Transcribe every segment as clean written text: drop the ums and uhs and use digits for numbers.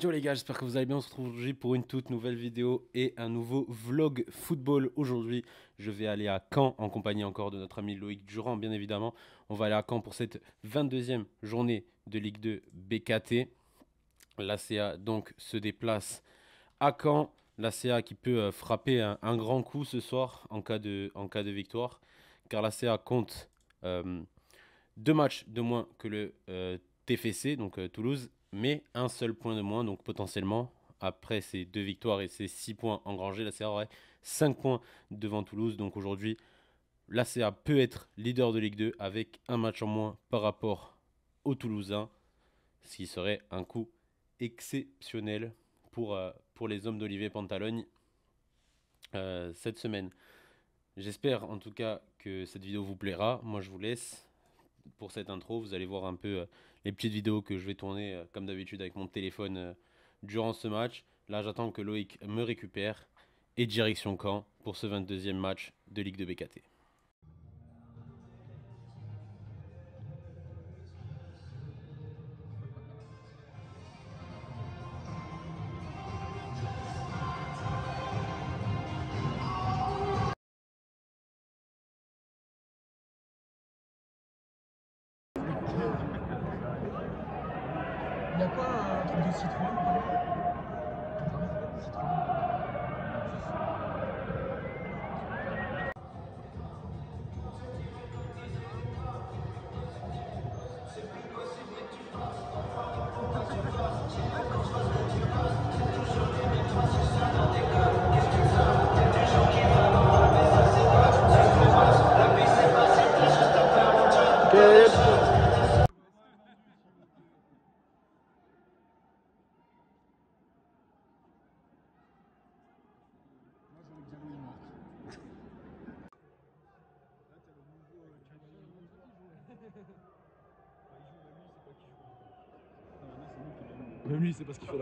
Ciao les gars, j'espère que vous allez bien. On se retrouve aujourd'hui pour une toute nouvelle vidéo et un nouveau vlog football. Aujourd'hui, je vais aller à Caen en compagnie encore de notre ami Loïc Durand, bien évidemment. On va aller à Caen pour cette 22e journée de Ligue 2 BKT. L'ACA donc se déplace à Caen. L'ACA qui peut frapper un grand coup ce soir en cas de victoire. Car l'ACA compte euh, 2 matchs de moins que le TFC, donc Toulouse, mais un seul point de moins. Donc potentiellement, après ces 2 victoires et ces 6 points engrangés, l'ACA aurait 5 points devant Toulouse. Donc aujourd'hui, l'ACA peut être leader de Ligue 2 avec un match en moins par rapport aux Toulousains, ce qui serait un coup exceptionnel pour les hommes d'Olivier Pantalogne cette semaine. J'espère en tout cas que cette vidéo vous plaira. Moi, je vous laisse pour cette intro. Vous allez voir un peu les petites vidéos que je vais tourner comme d'habitude avec mon téléphone durant ce match. Là, j'attends que Loïc me récupère et direction Caen pour ce 22e match de Ligue 2 BKT. Il n'y a pas un truc de citron Même lui, c'est pas ce qu'il fait là.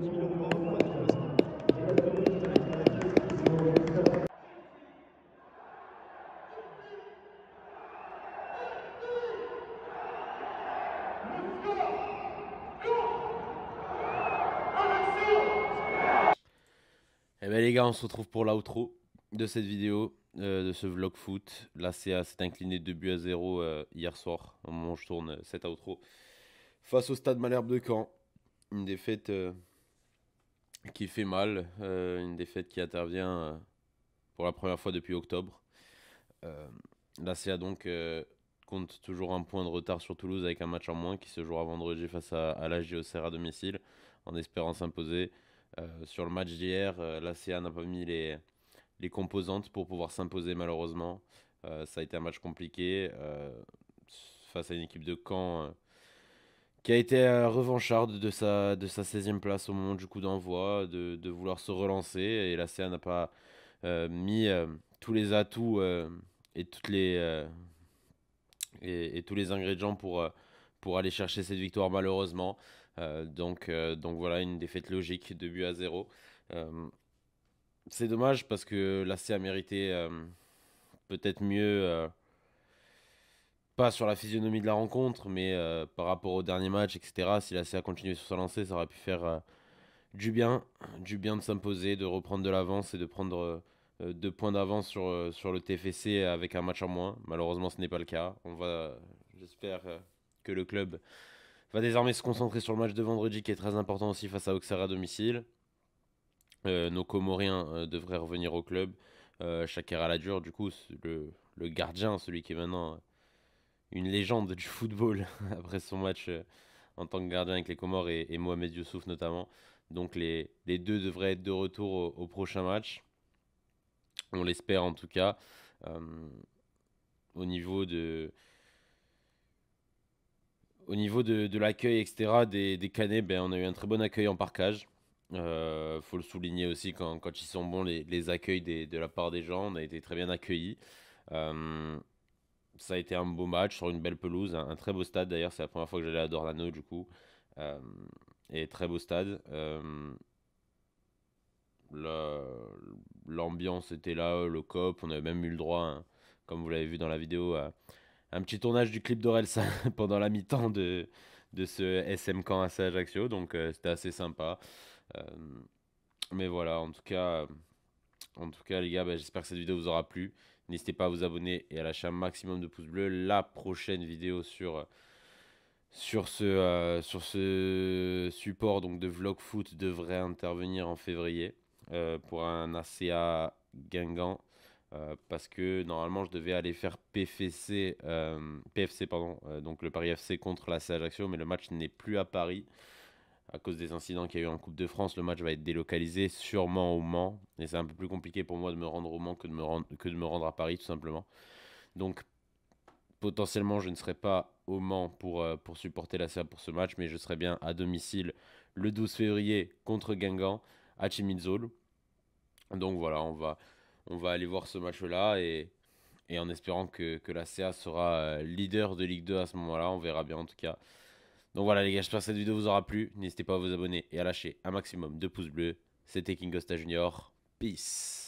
Eh bien les gars, on se retrouve pour l'outro de cette vidéo, de ce vlog foot. L'ACA s'est incliné 2 buts à 0 hier soir, au moment où je tourne cet outro, face au Stade Malherbe de Caen. Une défaite qui fait mal, une défaite qui intervient pour la première fois depuis octobre. L'ACA donc compte toujours un point de retard sur Toulouse avec un match en moins qui se jouera vendredi face à la JOCR à domicile en espérant s'imposer. Sur le match d'hier, l'ACA n'a pas mis les composantes pour pouvoir s'imposer malheureusement. Ça a été un match compliqué face à une équipe de Caen qui a été revancharde de sa 16e place au moment du coup d'envoi, de vouloir se relancer. Et l'ACA n'a pas mis tous les atouts et, et tous les ingrédients pour aller chercher cette victoire malheureusement. Donc voilà, une défaite logique, 2 buts à 0. C'est dommage parce que l'ACA a mérité peut-être mieux, pas sur la physionomie de la rencontre, mais par rapport au dernier match, etc. Si l'ACA continuait sur sa lancée, ça aurait pu faire du bien de s'imposer, de reprendre de l'avance et de prendre 2 points d'avance sur le TFC avec un match en moins. Malheureusement, ce n'est pas le cas. J'espère que le club va désormais se concentrer sur le match de vendredi qui est très important aussi face à Auxerre à domicile. Nos Comoriens devraient revenir au club. Chaker Aladur, du coup, le gardien, celui qui est maintenant une légende du football après son match en tant que gardien avec les Comores et Mohamed Youssouf notamment. Donc les deux devraient être de retour au prochain match. On l'espère en tout cas. Au niveau de l'accueil, etc., des Canets, ben, on a eu un très bon accueil en parkage. Faut le souligner aussi quand ils sont bons, les accueils de la part des gens. On a été très bien accueillis. Ça a été un beau match sur une belle pelouse, un très beau stade d'ailleurs. C'est la première fois que j'allais à Dornano du coup. Et très beau stade. L'ambiance était là, le COP. On avait même eu le droit, comme vous l'avez vu dans la vidéo, un petit tournage du clip d'Orelsan pendant la mi-temps de ce SM Caen AC Ajaccio. Donc c'était assez sympa. Euh, mais voilà, en tout cas les gars, bah, j'espère que cette vidéo vous aura plu. N'hésitez pas à vous abonner et à lâcher un maximum de pouces bleus. La prochaine vidéo sur ce support donc de vlog foot devrait intervenir en février pour un ACA Guingamp. Parce que normalement je devais aller faire PFC pardon, donc le Paris FC contre la Ajaccio, mais le match n'est plus à Paris à cause des incidents qu'il y a eu en Coupe de France. Le match va être délocalisé sûrement au Mans, et c'est un peu plus compliqué pour moi de me rendre au Mans que de me rendre à Paris tout simplement. Donc potentiellement je ne serai pas au Mans pour supporter la CA pour ce match, mais je serai bien à domicile le 12 février contre Guingamp à Chimidzol. Donc voilà, on va aller voir ce match-là et en espérant que la CA sera leader de Ligue 2 à ce moment-là. On verra bien en tout cas. Donc voilà les gars, j'espère que cette vidéo vous aura plu. N'hésitez pas à vous abonner et à lâcher un maximum de pouces bleus. C'était King Costa Junior. Peace.